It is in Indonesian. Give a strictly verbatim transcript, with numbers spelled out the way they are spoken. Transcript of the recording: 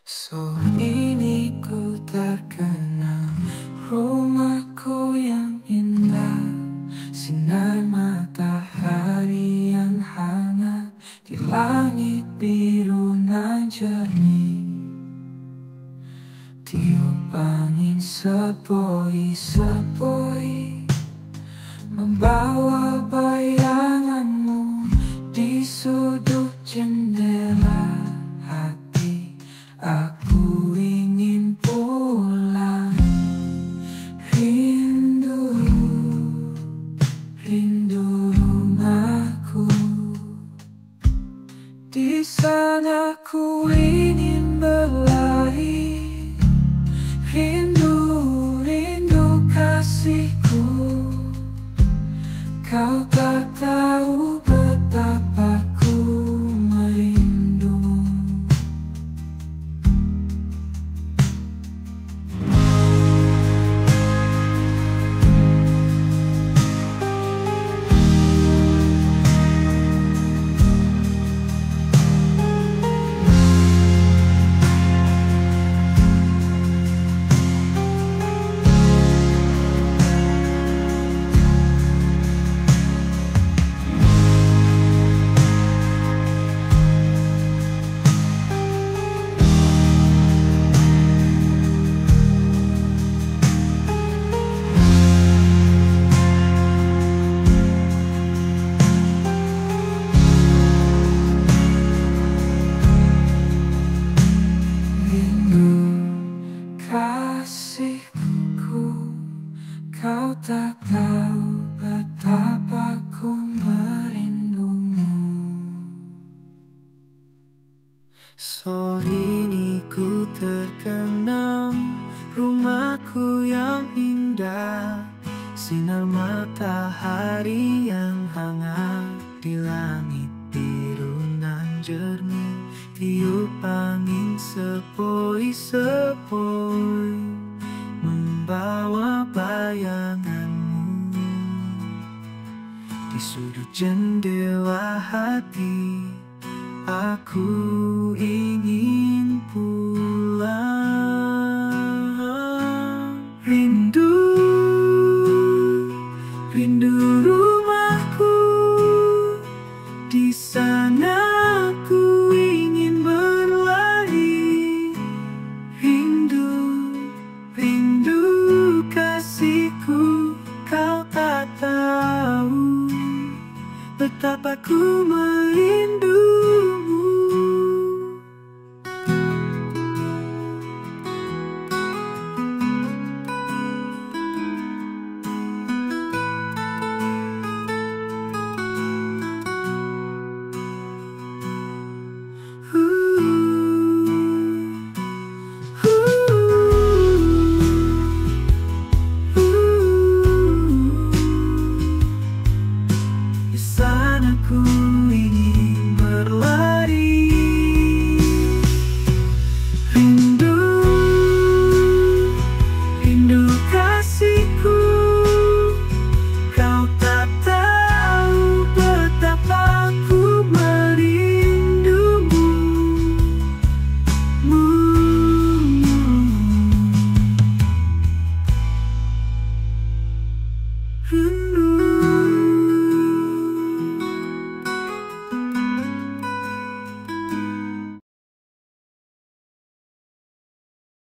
So ini ku terkenang rumahku yang indah, sinar matahari yang hangat di langit biru nan jernih, tiup angin sepoi-sepoi membawa bayanganmu di sudut jendela hati. Aku ingin pulang, rindu, rindu rumahku. Di sana ku ingin berlari, rindu, rindu kasihku. Kau tak tahu betapa ku merindumu. Kasihku, kau tak tahu betapa ku merindumu. So ini ku terkenang rumahku yang indah, sinar matahari yang hangat di langit biru nan jernih, tiup angin sepoi-sepoi membawa bayanganmu di sudut jendela hati. Aku ingin pulang, rindu, rindu rumahku. Di sana aku ingin berlari, rindu, rindu kasihku. Kau tak tahu betapa ku merindumu. Ku ingin berlari, rindu, rindu kasihku. Kau tak tahu betapa ku merindumu.